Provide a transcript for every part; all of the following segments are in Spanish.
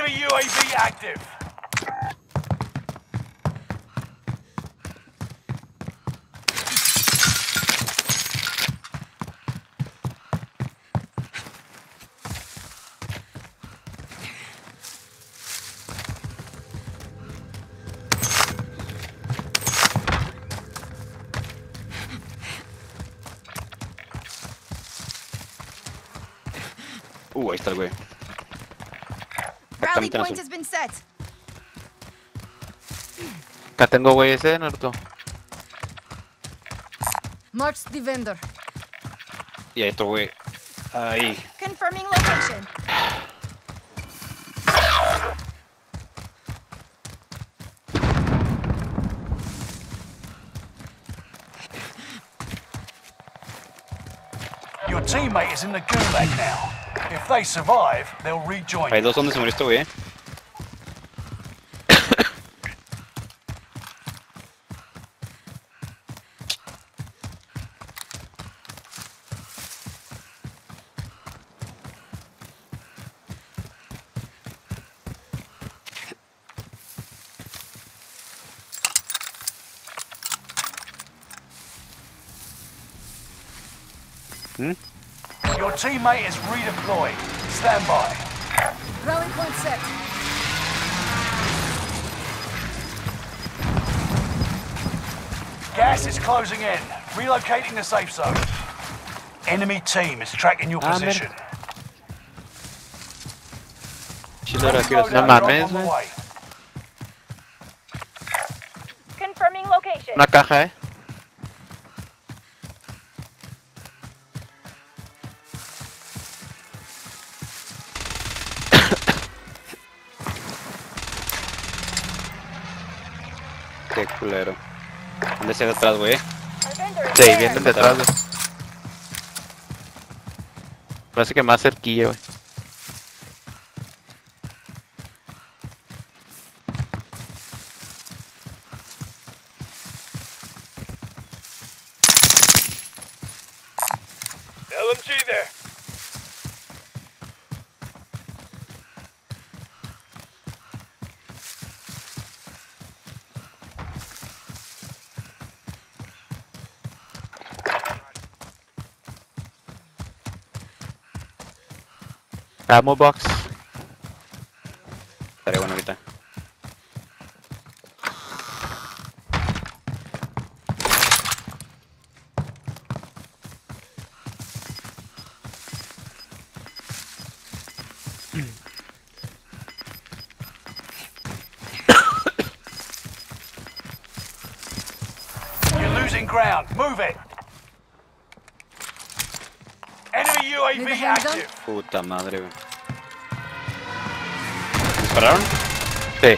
Enemy UAV active. Ahí está el güey. Rally Exactamente en point azul. has been set. Acá tengo güey ese, Naruto. March the vendor. Y hay otro güey. Ahí. Confirming location. Your teammate is in the gulag now. If they survive, they'll rejoin Hay you. dos donde se murió este güey. Your teammate is redeployed. Stand by. Rally point set. Gas is closing in. Relocating the safe zone. Enemy team is tracking your Ah, position. Chilera, Friendly ¿quieres? loadout No drop mames, on the güey. way. Confirming location. Una caja, Qué culero. ¿Dónde está detrás, güey? Our vendor is Sí, there. vienen detrás, güey. Parece que más cerquilla, güey. LMG there. Ammo box. Estaré bueno ahorita. You're losing ground. Move it. Enemy Need a UAV handgun? active. Puta madre, güey. ¿Dispararon? Sí.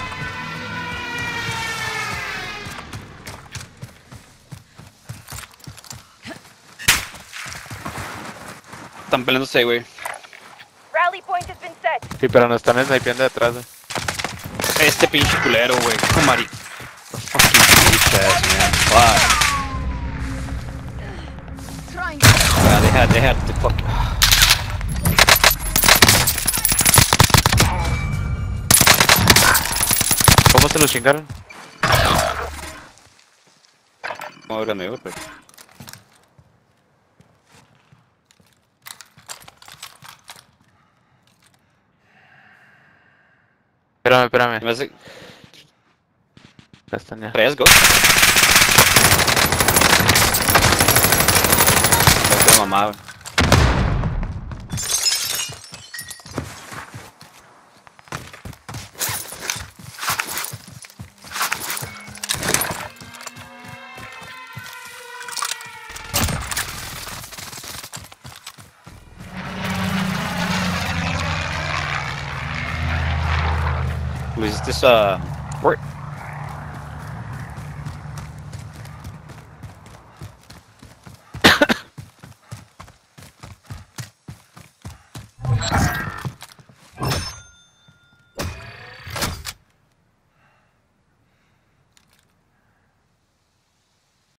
Están peleándose, güey. Rally point has been set. Sí, pero nos están snipeando detrás, güey. Este pinche culero, güey. Qué mari... The fucking bitch ass, man. Fuck. Trying. Ya, deja de fuck. ¿Cómo se lo chingaron? No, grande, güey, pero... Espérame. Me hace... Castaña. ¿Traías Ghost? Estoy mamado. Luis, este es...